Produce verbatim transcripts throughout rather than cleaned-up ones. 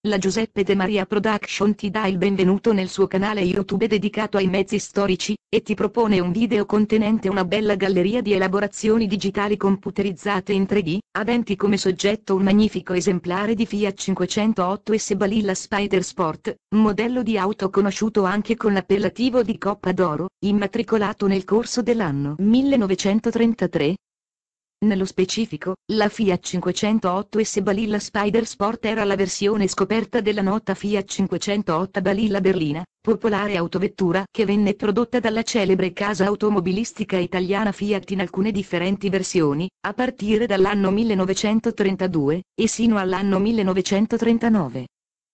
La Giuseppe De Maria Production ti dà il benvenuto nel suo canale YouTube dedicato ai mezzi storici, e ti propone un video contenente una bella galleria di elaborazioni digitali computerizzate in tre D, aventi come soggetto un magnifico esemplare di Fiat cinquecentootto S Balilla Spider Sport, modello di auto conosciuto anche con l'appellativo di Coppa d'Oro, immatricolato nel corso dell'anno millenovecentotrentatré. Nello specifico, la Fiat cinquecentootto S Balilla Spider Sport era la versione scoperta della nota Fiat cinquecentootto Balilla berlina, popolare autovettura che venne prodotta dalla celebre casa automobilistica italiana Fiat in alcune differenti versioni, a partire dall'anno millenovecentotrentadue, e sino all'anno millenovecentotrentanove.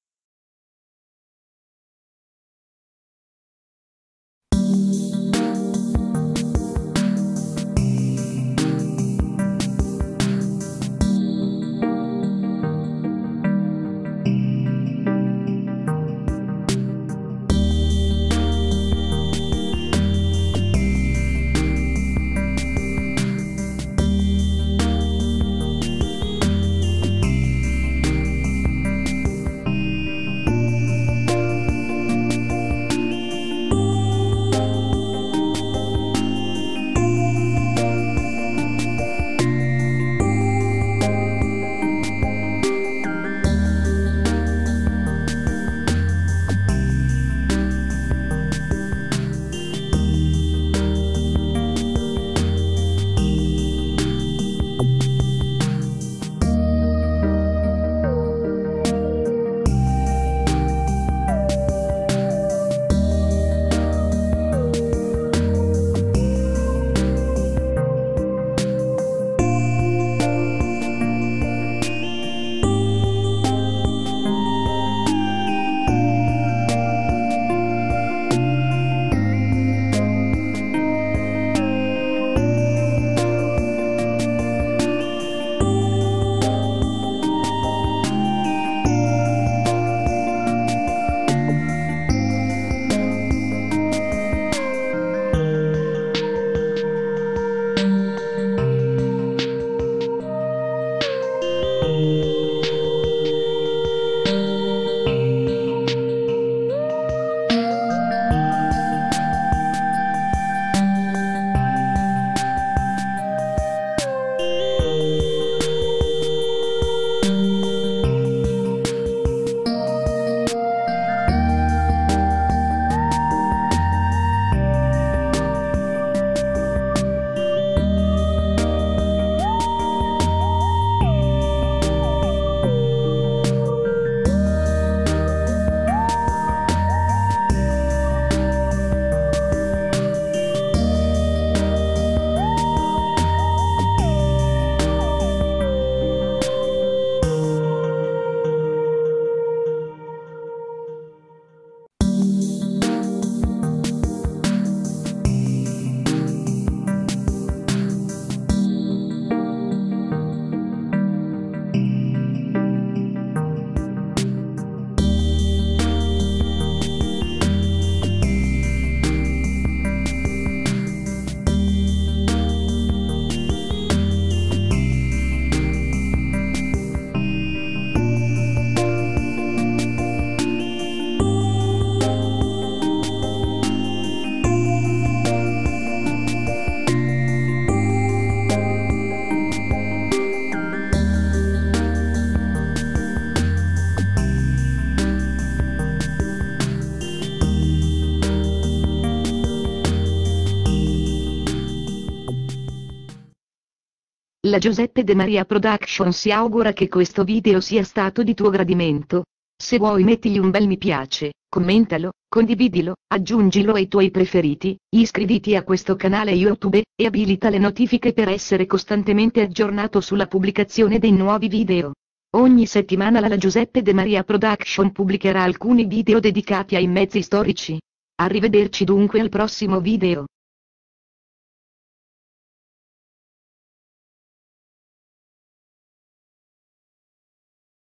La Giuseppe De Maria Production si augura che questo video sia stato di tuo gradimento. Se vuoi mettigli un bel mi piace, commentalo, condividilo, aggiungilo ai tuoi preferiti, iscriviti a questo canale YouTube, e abilita le notifiche per essere costantemente aggiornato sulla pubblicazione dei nuovi video. Ogni settimana la Giuseppe De Maria Production pubblicherà alcuni video dedicati ai mezzi storici. Arrivederci dunque al prossimo video.